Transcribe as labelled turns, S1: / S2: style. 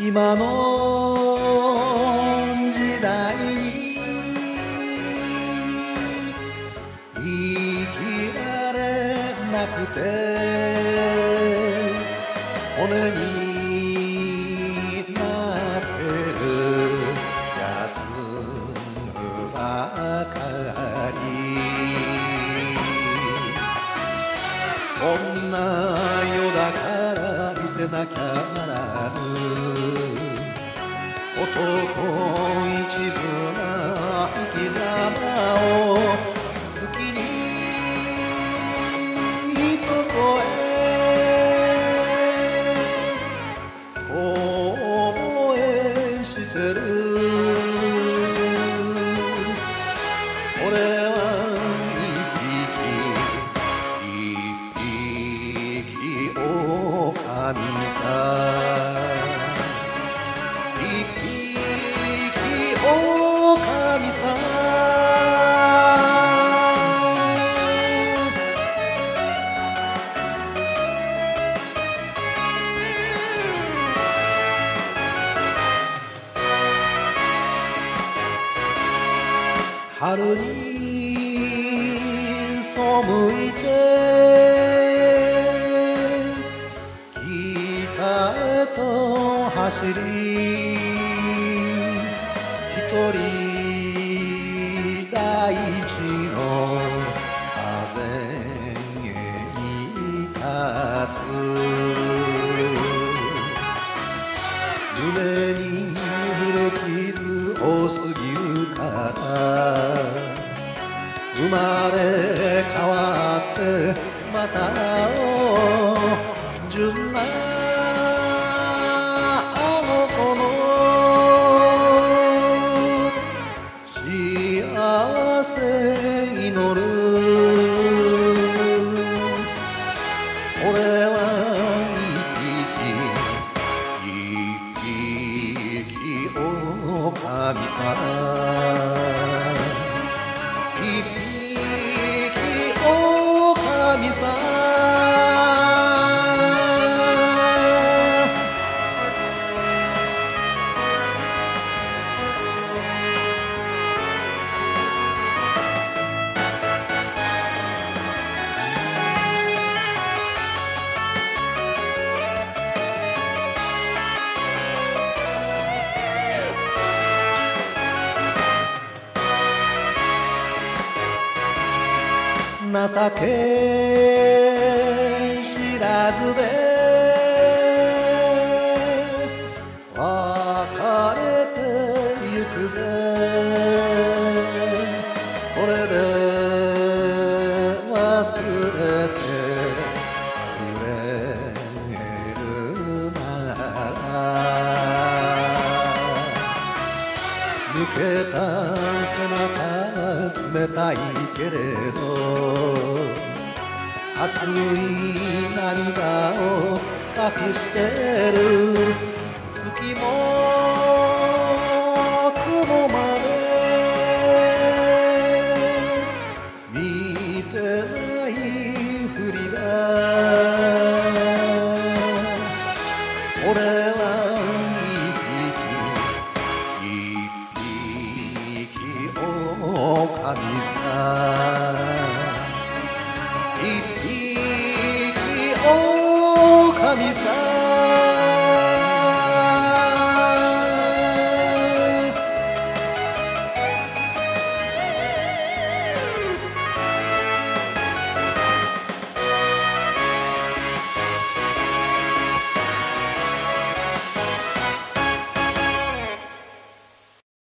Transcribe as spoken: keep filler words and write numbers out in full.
S1: 今の時代に生きられなくて骨になってるやつばかりこんな世だから見せなきゃならぬ男一途な生き様を月に一声遠吠えしてる俺は一匹一匹狼さ一匹狼さ春に背いて北へと走り一人大地の風に立つ胸に古傷多すぎるから生まれ変わってまた会おう純なあの子の幸せ祈る俺は一匹一匹狼さ一匹狼さ情け知らずで別れてゆくぜそれで忘れてくれるなら抜けた背中冷たいけれど熱い涙を隠してる月も雲まで見てないふりだ俺は一匹一匹狼さ一匹狼さ